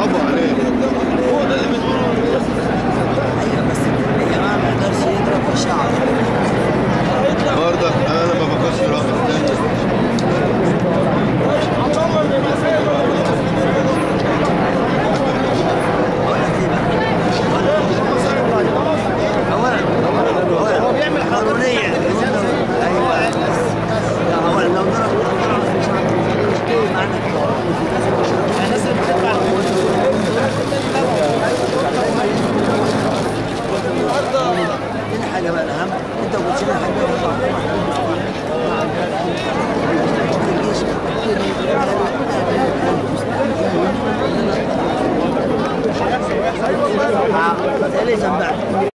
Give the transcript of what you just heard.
برافو عليك. هو ده اللي بيضرب. ايوه بس الجماعه ما يقدرش يضرب في شعره. برضه انا ما بفكرش في الرقم الثاني. هو بيعمل قانونيه. ايوه هو لو ضرب الناس اللي بتدفع دي حاجه بقى الاهم. انت وبتشيل الحاجه